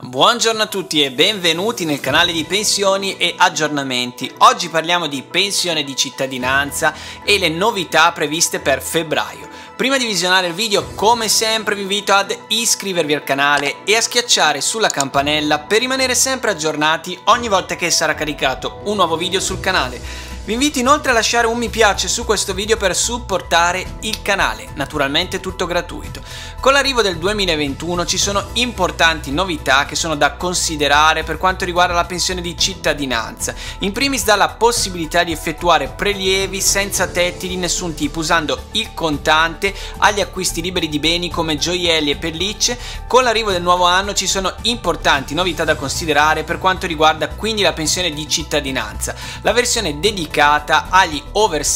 Buongiorno a tutti e benvenuti nel canale di pensioni e aggiornamenti. Oggi parliamo di pensione di cittadinanza e le novità previste per febbraio. Prima di visionare il video, come sempre vi invito ad iscrivervi al canale e a schiacciare sulla campanella per rimanere sempre aggiornati ogni volta che sarà caricato un nuovo video sul canale. Vi invito inoltre a lasciare un mi piace su questo video per supportare il canale, naturalmente tutto gratuito. Con l'arrivo del 2021 ci sono importanti novità che sono da considerare per quanto riguarda la pensione di cittadinanza. In primis dà la possibilità di effettuare prelievi senza tetti di nessun tipo usando il contante agli acquisti liberi di beni come gioielli e pellicce. Con l'arrivo del nuovo anno ci sono importanti novità da considerare per quanto riguarda quindi la pensione di cittadinanza. La versione dedicata agli over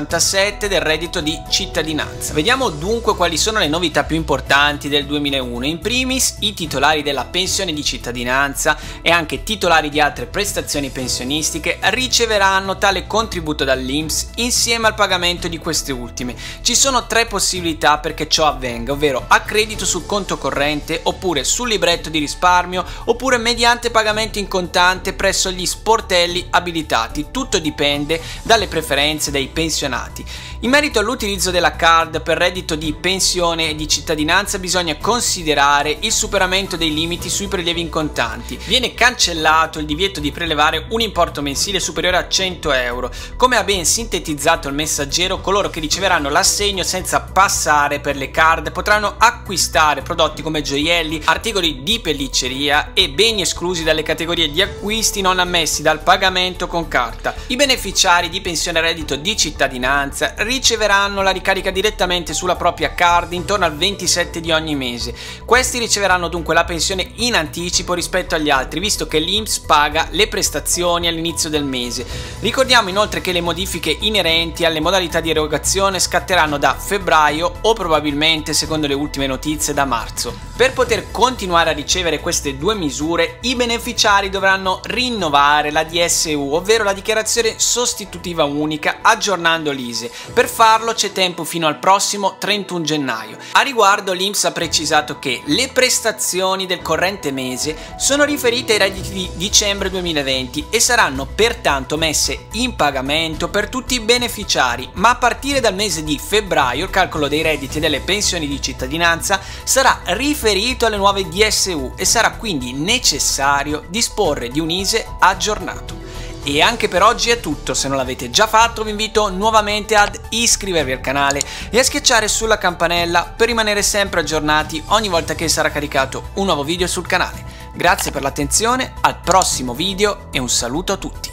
67 del reddito di cittadinanza. Vediamo dunque quali sono le novità più importanti del 2001. In primis, i titolari della pensione di cittadinanza e anche titolari di altre prestazioni pensionistiche riceveranno tale contributo dall'INPS insieme al pagamento di queste ultime. Ci sono tre possibilità perché ciò avvenga, ovvero a credito sul conto corrente, oppure sul libretto di risparmio, oppure mediante pagamento in contante presso gli sportelli abilitati. Tutto dipende dalle preferenze dei pensionati. In merito all'utilizzo della card per reddito di pensione e di cittadinanza bisogna considerare il superamento dei limiti sui prelievi in contanti. Viene cancellato il divieto di prelevare un importo mensile superiore a 100 euro. Come ha ben sintetizzato il Messaggero, coloro che riceveranno l'assegno senza passare per le card potranno acquistare prodotti come gioielli, articoli di pellicceria e beni esclusi dalle categorie di acquisti non ammessi dal pagamento con carta. I beneficiari di pensione e reddito di cittadinanza riceveranno la ricarica direttamente sulla propria card intorno al 27 di ogni mese. Questi riceveranno dunque la pensione in anticipo rispetto agli altri, visto che l'INPS paga le prestazioni all'inizio del mese. Ricordiamo inoltre che le modifiche inerenti alle modalità di erogazione scatteranno da febbraio o probabilmente, secondo le ultime notizie, da marzo. Per poter continuare a ricevere queste due misure, i beneficiari dovranno rinnovare la DSU, ovvero la dichiarazione sostitutiva unica, aggiornando l'ISEE. Per farlo c'è tempo fino al prossimo 31 gennaio. A riguardo l'INPS ha precisato che le prestazioni del corrente mese sono riferite ai redditi di dicembre 2020 e saranno pertanto messe in pagamento per tutti i beneficiari, ma a partire dal mese di febbraio il calcolo dei redditi e delle pensioni di cittadinanza sarà riferito alle nuove DSU e sarà quindi necessario disporre di un ISEE aggiornato. E anche per oggi è tutto. Se non l'avete già fatto vi invito nuovamente ad iscrivervi al canale e a schiacciare sulla campanella per rimanere sempre aggiornati ogni volta che sarà caricato un nuovo video sul canale. Grazie per l'attenzione, al prossimo video e un saluto a tutti.